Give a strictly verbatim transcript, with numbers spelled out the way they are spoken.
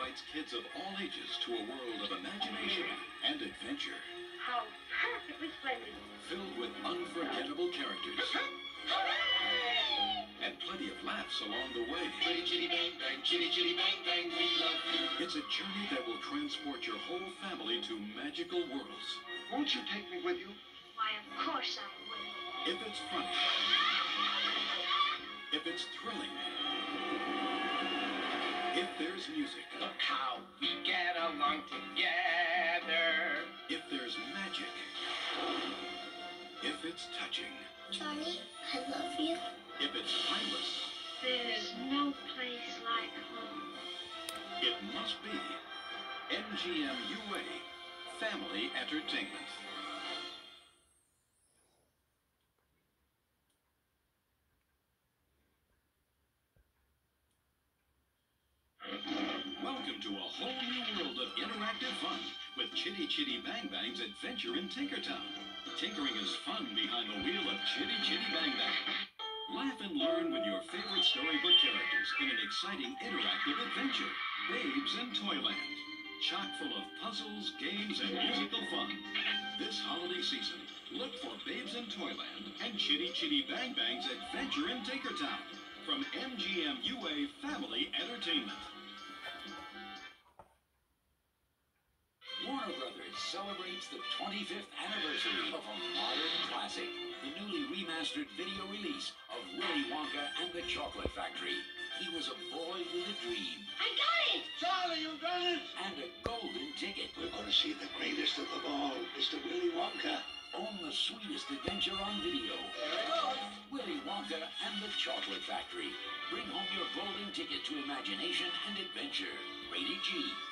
invites kids of all ages to a world of imagination and adventure. How perfectly splendid. Filled with unforgettable characters. And plenty of laughs along the way. Chitty, chitty, bang, bang, chitty, chitty, bang, bang, we love you. It's a journey that will transport your whole family to magical worlds. Won't you take me with you? Why, of course I will. If it's funny, if it's thrilling, if there's music, Look how we get along together. if there's magic, if it's touching, Johnny, I love you. if it's timeless, There's no place like home. it must be M G M U A Family Entertainment. Welcome to a whole new world of interactive fun with Chitty Chitty Bang Bang's Adventure in Tinkertown. Tinkering is fun behind the wheel of Chitty Chitty Bang Bang. Laugh and learn with your favorite storybook characters in an exciting interactive adventure. Babes in Toyland. Chock full of puzzles, games, and musical fun. This holiday season, look for Babes in Toyland and Chitty Chitty Bang Bang's Adventure in Tinkertown from M G M U A Family Entertainment. Warner Brothers celebrates the twenty-fifth anniversary of a modern classic, the newly remastered video release of Willy Wonka and the Chocolate Factory. He was a boy with a dream I got it! Charlie, you got it? and a golden ticket. We're going to see the greatest of them all, Mister Willy Wonka. Own the sweetest adventure on video. There it goes. Willy Wonka and the Chocolate Factory. Bring home your golden ticket to imagination and adventure. Rated G.